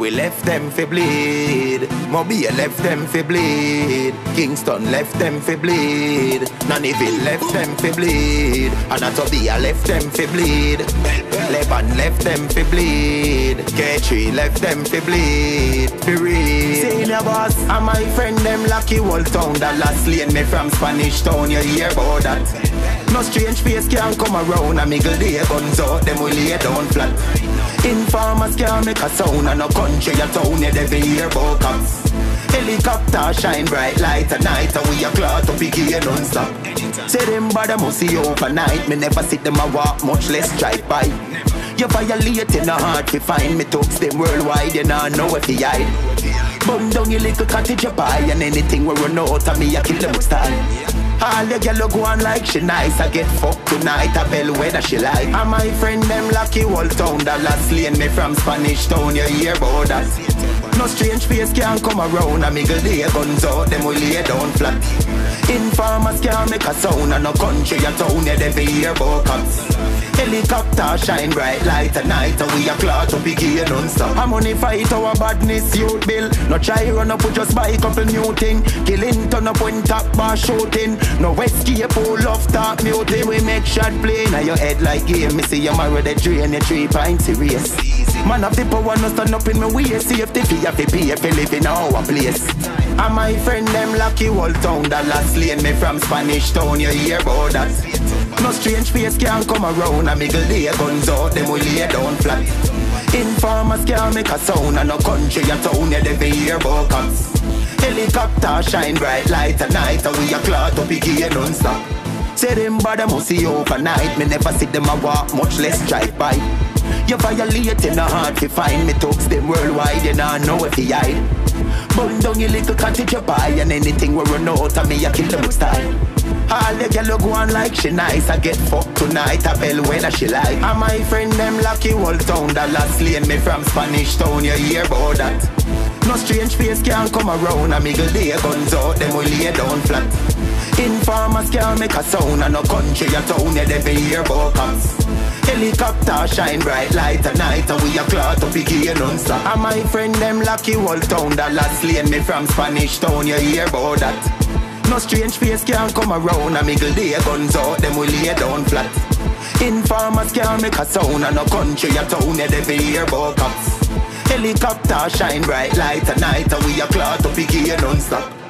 We left them fi bleed. Mobile left them fi bleed. Kingston left them fi bleed. Nannyville left them fi bleed. Anatobia left them fi bleed. Lebanon left them fi bleed. K3 left them fi bleed. Fi read. Senior boss and my friend them lucky whole town. That last lane me from Spanish Town. You hear about that? No strange face can come around. A miggle day guns out, them will lay down flat. Informers can't make a sound. And no country a town, you never hear about cops. Helicopter shine bright light at night. And we a clout up again non-stop. Say them bother must see overnight. Me never see them a walk, much less drive by. You violate in the heart to find me talks them worldwide. You not know if you hide. Bum down your little cottage you buy. And anything we run out of me, I kill them with style. All the girl go on like she nice. I get fucked tonight, a Bellwether she like. And my friend them lucky whole town. That last lane me from Spanish Town. You hear about that? No strange face can come around. A miggle day guns out, them will lay down flat. Informers can't make a sound. And no country a town, you never hear about cops. Helicopter shine bright light at night. And we a clout up again non-stop. I'm money fight our badness youth bill. No try run up with just buy a couple new thing. Killing turn up when top bar shooting. No escape pull off talk muting. We make shot play now your head like game. Me see you marry the drain, you 3 pints serious. Man of the power no stand up in my way. Safety fee if you pay if you live in our place. And my friend them lucky whole town. That last lane me from Spanish Town. You hear about that? No strange face can come around. A miggle day guns out, them will lay down flat. Informers can't make a sound. And no country a town, you never hear about cops. Helicopter shine bright light at night. And we a clout up again non-stop. Say them bother must see overnight. Me never see them a walk, much less drive by. You violate in the heart to find me talks them worldwide. You not know if you hide. Bun down your little cottage you buy. And anything we run out of me, I kill them with style. All the girl go on like she nice. I get fucked tonight, a Bellwether she like. And my friend them lucky whole town. That last lane me from Spanish Town. You hear about that? No strange face can come around. A miggle day guns out, them will lay down flat. Informers can't make a sound. And no country a town, you never hear about cops. Helicopter shine bright light at night. And we a clout up again non-stop. And my friend them lucky whole town. That last lane me from Spanish Town. You hear about that? No strange face can come around. A miggle day guns out, them will lay down flat. Informers can't make a sound. And no country a town, you never hear about cops. Helicopter shine bright light at night. And we a clout up again non-stop.